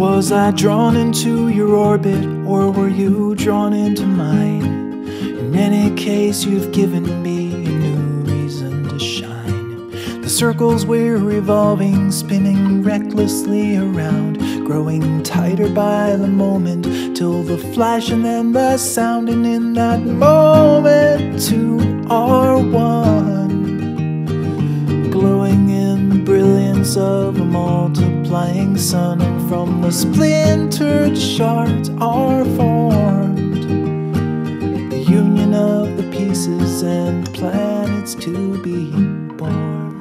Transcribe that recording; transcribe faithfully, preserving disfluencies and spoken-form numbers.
Was I drawn into your orbit, or were you drawn into mine? In any case, you've given me a new reason to shine. The circles we're revolving, spinning recklessly around, growing tighter by the moment, till the flash and then the sound. And in that moment, two are one, glowing in the brilliance of a multiplying sun. And from the splintered shards are formed the union of the pieces and planets to be born.